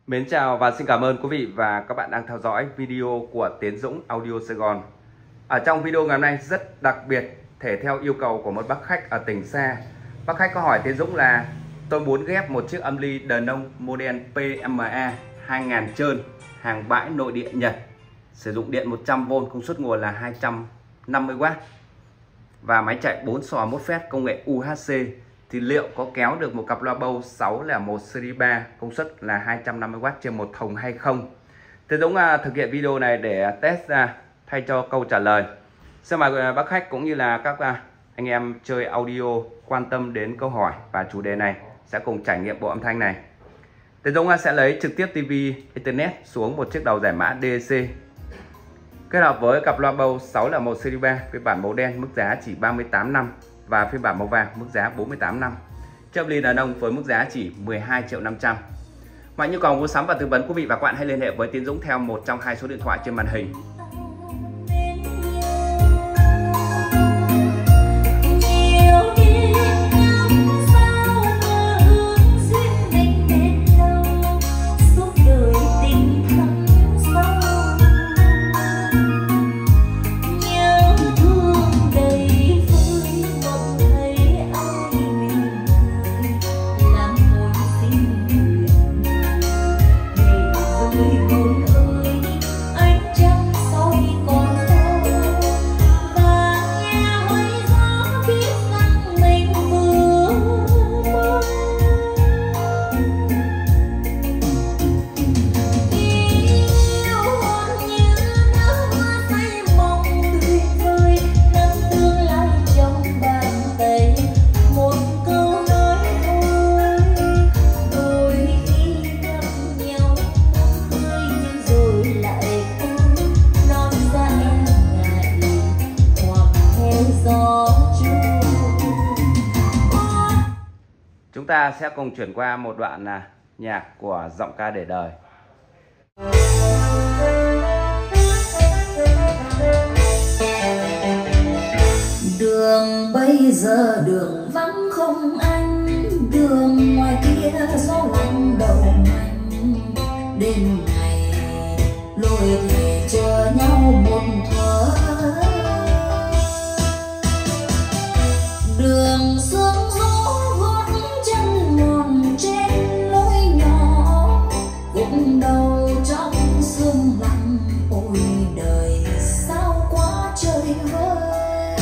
Mến chào và xin cảm ơn quý vị và các bạn đang theo dõi video của Tiến Dũng Audio Sài Gòn. Ở trong video ngày hôm nay rất đặc biệt, thể theo yêu cầu của một bác khách ở tỉnh xa. Bác khách có hỏi Tiến Dũng là tôi muốn ghép một chiếc âm ly Denon model PMA 2000 trơn, hàng bãi nội địa Nhật, sử dụng điện 100V, công suất nguồn là 250W và máy chạy 4 xò 1 phét công nghệ UHC. Thì liệu có kéo được một cặp loa Bose 601 series 3 công suất là 250W trên một thùng hay không? Tiến Dũng thực hiện video này để test thay cho câu trả lời. Xin mời bác khách cũng như là các anh em chơi audio quan tâm đến câu hỏi và chủ đề này sẽ cùng trải nghiệm bộ âm thanh này. Tiến Dũng sẽ lấy trực tiếp TV Internet xuống một chiếc đầu giải mã DAC, kết hợp với cặp loa Bose 601 series 3 phiên bản màu đen mức giá chỉ 38 năm và phiên bản màu vàng mức giá 48 năm. Chiếc âm ly Denon với mức giá chỉ 12.500.000. Mọi nhu cầu mua sắm và tư vấn, quý vị và các bạn hãy liên hệ với Tiến Dũng theo một trong hai số điện thoại trên màn hình. Chúng ta sẽ cùng chuyển qua một đoạn nhạc của giọng ca để đời. Đường bây giờ đường vắng không anh, đường ngoài kia gió lạnh đầu mạnh. Đêm ngày lối thì chờ nhau một thuở, đường sương gió gót chân mòn trên lối nhỏ, cũng đầu trong sương lạnh. Ôi đời sao quá trời vơi,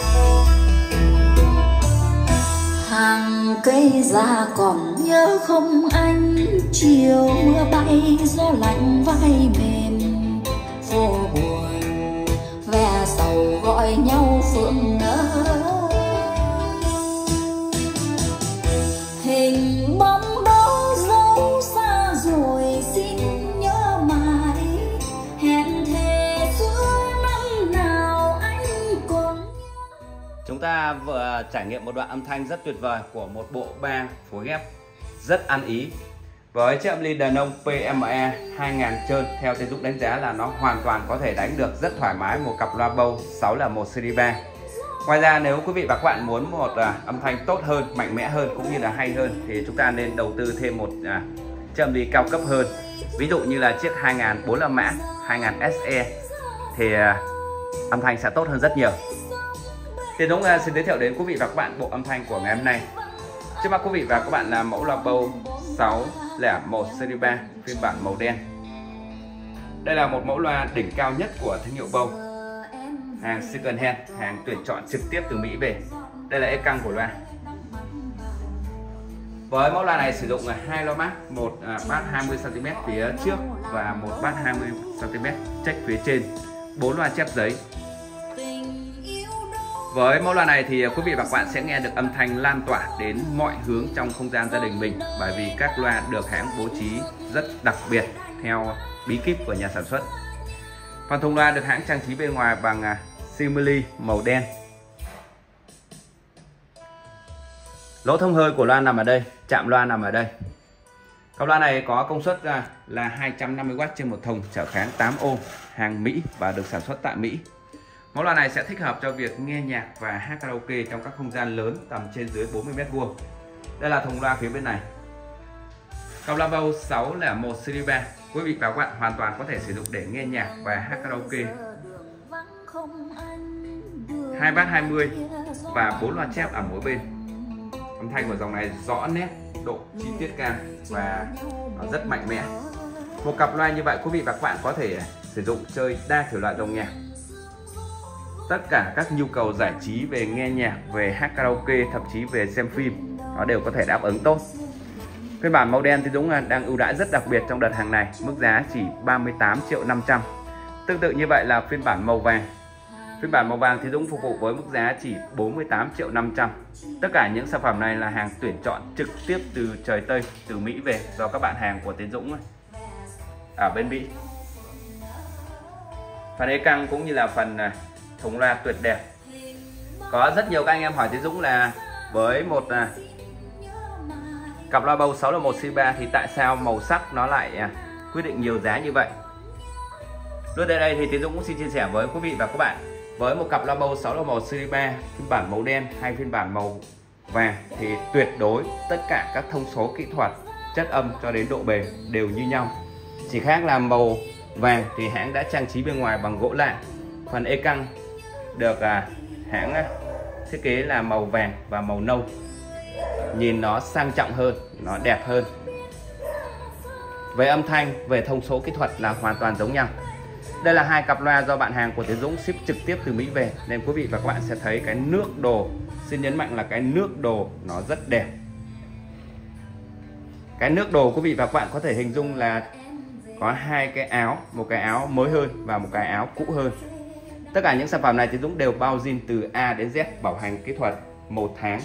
hàng cây già còn nhớ không anh, chiều mưa bay gió lạnh vai mềm. Phố buồn ve sầu gọi nhau phượng nở, hình bóng đó dấu xa rồi xin nhớ mãi. Hẹn thề xưa năm nào anh còn nhớ. Chúng ta vừa trải nghiệm một đoạn âm thanh rất tuyệt vời của một bộ ba phối ghép rất ăn ý. Với chiếc âm ly Denon PMA 2000 trơn, theo Tiến Dũng đánh giá là nó hoàn toàn có thể đánh được rất thoải mái một cặp loa Bose 601 series 3. Ngoài ra nếu quý vị và các bạn muốn một âm thanh tốt hơn, mạnh mẽ hơn cũng như là hay hơn thì chúng ta nên đầu tư thêm một chiếc âm ly cao cấp hơn. Ví dụ như là chiếc 2000 45 mã, 2000 SE thì âm thanh sẽ tốt hơn rất nhiều. Tiến Dũng xin giới thiệu đến quý vị và các bạn bộ âm thanh của ngày hôm nay. Trước mắt quý vị và các bạn là mẫu loa Bose 601 series 3 phiên bản màu đen. Đây là một mẫu loa đỉnh cao nhất của thương hiệu Bose, hàng second hand, hàng tuyển chọn trực tiếp từ Mỹ về. Đây là ép căng của loa. Với mẫu loa này sử dụng hai loa mát, một bát 20cm phía trước và một bát 20cm check phía trên, 4 loa chép giấy. Với mẫu loa này thì quý vị và các bạn sẽ nghe được âm thanh lan tỏa đến mọi hướng trong không gian gia đình mình, bởi vì các loa được hãng bố trí rất đặc biệt theo bí kíp của nhà sản xuất. Phần thùng loa được hãng trang trí bên ngoài bằng simili màu đen. Lỗ thông hơi của loa nằm ở đây, chạm loa nằm ở đây. Cặp loa này có công suất là 250W trên một thùng, trở kháng 8 ohm, hàng Mỹ và được sản xuất tại Mỹ. Mẫu loa này sẽ thích hợp cho việc nghe nhạc và hát karaoke trong các không gian lớn tầm trên dưới 40m². Đây là thùng loa phía bên này. Cặp loa bầu 601 series 3 quý vị và các bạn hoàn toàn có thể sử dụng để nghe nhạc và hát karaoke. 2 bass 20 và 4 loa chép ở mỗi bên. Âm thanh của dòng này rõ nét, độ chi tiết cao và nó rất mạnh mẽ. Một cặp loa như vậy quý vị và các bạn có thể sử dụng chơi đa thể loại dòng nhạc. Tất cả các nhu cầu giải trí về nghe nhạc, về hát karaoke, thậm chí về xem phim nó đều có thể đáp ứng tốt. Phiên bản màu đen thì Dũng đang ưu đãi rất đặc biệt trong đợt hàng này, mức giá chỉ 38.500.000. Tương tự như vậy là phiên bản màu vàng. Phiên bản màu vàng thì Dũng phục vụ với mức giá chỉ 48.500.000. Tất cả những sản phẩm này là hàng tuyển chọn trực tiếp từ trời Tây, từ Mỹ về do các bạn hàng của Tiến Dũng ở bên Mỹ. Phần e căng cũng như là phần thùng loa tuyệt đẹp. Có rất nhiều các anh em hỏi Tiến Dũng là với một cặp loa bầu 601 series 3 thì tại sao màu sắc nó lại quyết định nhiều giá như vậy? Lúc tại đây thì Tiến Dũng cũng xin chia sẻ với quý vị và các bạn, với một cặp loa bầu 601 series 3 phiên bản màu đen hay phiên bản màu vàng thì tuyệt đối tất cả các thông số kỹ thuật, chất âm cho đến độ bền đều như nhau. Chỉ khác là màu vàng thì hãng đã trang trí bên ngoài bằng gỗ lạng. Phần e căng được hãng thiết kế là màu vàng và màu nâu, nhìn nó sang trọng hơn, nó đẹp hơn. Về âm thanh, về thông số kỹ thuật là hoàn toàn giống nhau. Đây là hai cặp loa do bạn hàng của Tiến Dũng ship trực tiếp từ Mỹ về, nên quý vị và các bạn sẽ thấy cái nước đồ, xin nhấn mạnh là cái nước đồ nó rất đẹp. Cái nước đồ quý vị và các bạn có thể hình dung là có hai cái áo, một cái áo mới hơn và một cái áo cũ hơn. Tất cả những sản phẩm này Tiến Dũng đều bao zin từ A đến Z, bảo hành kỹ thuật 1 tháng.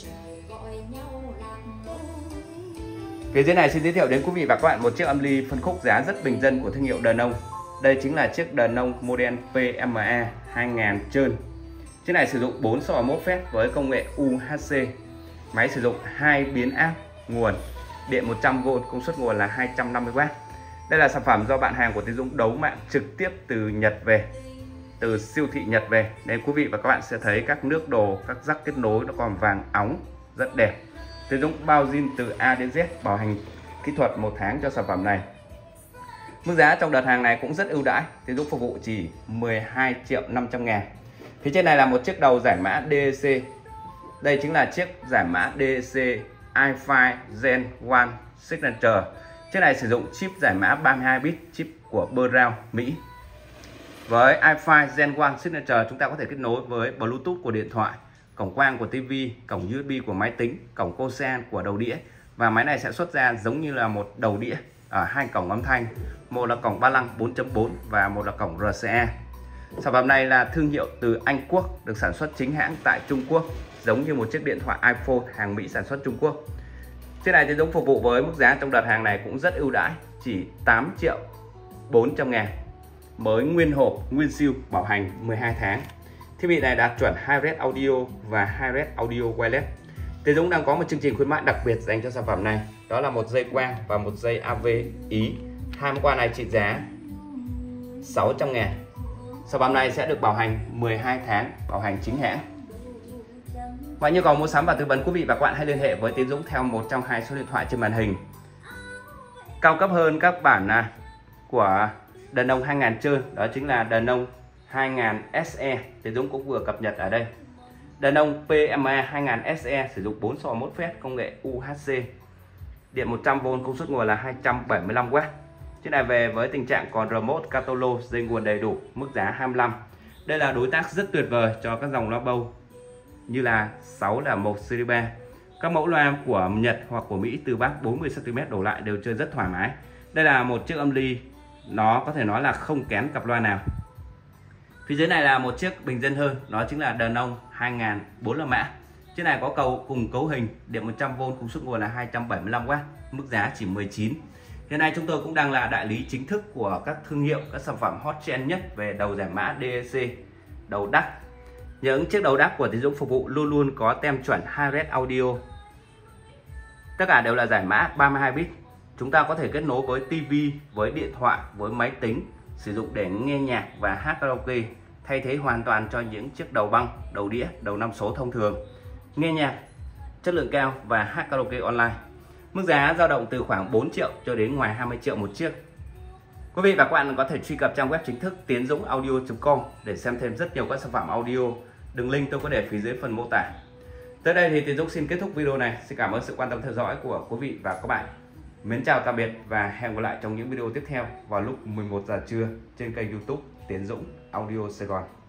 Phía dưới này xin giới thiệu đến quý vị và các bạn một chiếc âm ly phân khúc giá rất bình dân của thương hiệu Denon. Đây chính là chiếc Denon model PMA 2000 trơn. Chiếc này sử dụng 4 so 1 phép với công nghệ UHC. Máy sử dụng 2 biến áp nguồn, điện 100V, công suất nguồn là 250W. Đây là sản phẩm do bạn hàng của Tiến Dũng đấu mạng trực tiếp từ Nhật về, từ siêu thị Nhật về, nên quý vị và các bạn sẽ thấy các nước đồ, các rắc kết nối nó còn vàng óng, rất đẹp. Tiến Dũng bao zin từ A đến Z, bảo hành kỹ thuật 1 tháng cho sản phẩm này. Mức giá trong đợt hàng này cũng rất ưu đãi, Tiến Dũng phục vụ chỉ 12.500.000. Phía trên này là một chiếc đầu giải mã DEC. Đây chính là chiếc giải mã DEC iFi Gen 1 Signature. Chiếc này sử dụng chip giải mã 32 bit, chip của Brown Mỹ. Với iFi Gen 1 Signature chúng ta có thể kết nối với Bluetooth của điện thoại, cổng quang của TV, cổng USB của máy tính, cổng Cosan của đầu đĩa, và máy này sẽ xuất ra giống như là một đầu đĩa ở hai cổng âm thanh, một là cổng ba lăng 4.4 và một là cổng RCA. Sản phẩm này là thương hiệu từ Anh Quốc, được sản xuất chính hãng tại Trung Quốc, giống như một chiếc điện thoại iPhone hàng Mỹ sản xuất Trung Quốc. Chiếc này Tiến Dũng phục vụ với mức giá trong đợt hàng này cũng rất ưu đãi, chỉ 8.400.000, mới nguyên hộp, nguyên siêu, bảo hành 12 tháng. Thiết bị này đạt chuẩn HiRes Audio và HiRes Audio Wireless. Tiến Dũng đang có một chương trình khuyến mãi đặc biệt dành cho sản phẩm này, đó là một dây quang và một dây AV Ý. Hai món quà này trị giá 600.000. Sản phẩm này sẽ được bảo hành 12 tháng, bảo hành chính hãng. Mọi nhu cầu mua sắm và tư vấn quý vị và các bạn hãy liên hệ với Tiến Dũng theo một trong hai số điện thoại trên màn hình. Cao cấp hơn các bản của Denon 2000 trơn, đó chính là Denon 2000 SE, Tiến Dũng cũng vừa cập nhật ở đây. Denon PMA 2000 SE sử dụng 4 so 1 phép, công nghệ UHC, điện 100V, công suất nguồn là 275W. Chiếc này về với tình trạng còn remote, catalog, dây nguồn đầy đủ, mức giá 25. Đây là đối tác rất tuyệt vời cho các dòng loa bầu như là 601 series 3. Các mẫu loa của Nhật hoặc của Mỹ từ bass 40cm đổ lại đều chơi rất thoải mái. Đây là một chiếc âm ly nó có thể nói là không kén cặp loa nào. Phía dưới này là một chiếc bình dân hơn, đó chính là Denon 2000 4 la mã. Chiếc này có cầu cùng cấu hình, điện 100V, công suất nguồn là 275W, mức giá chỉ 19. Hiện nay chúng tôi cũng đang là đại lý chính thức của các thương hiệu, các sản phẩm hot trend nhất về đầu giải mã DEC, đầu DAC. Những chiếc đầu DAC của Tiến Dũng phục vụ luôn luôn có tem chuẩn HiRes Audio. Tất cả đều là giải mã 32 bit. Chúng ta có thể kết nối với TV, với điện thoại, với máy tính, sử dụng để nghe nhạc và hát karaoke, thay thế hoàn toàn cho những chiếc đầu băng, đầu đĩa, đầu 5 số thông thường. Nghe nhạc chất lượng cao và hát karaoke online. Mức giá dao động từ khoảng 4 triệu cho đến ngoài 20 triệu một chiếc. Quý vị và các bạn có thể truy cập trang web chính thức tiendungaudio.com để xem thêm rất nhiều các sản phẩm audio. Đường link tôi có để phía dưới phần mô tả. Tới đây thì Tiến Dũng xin kết thúc video này. Xin cảm ơn sự quan tâm theo dõi của quý vị và các bạn. Mến chào tạm biệt và hẹn gặp lại trong những video tiếp theo vào lúc 11 giờ trưa trên kênh YouTube Tiến Dũng Audio Sài Gòn.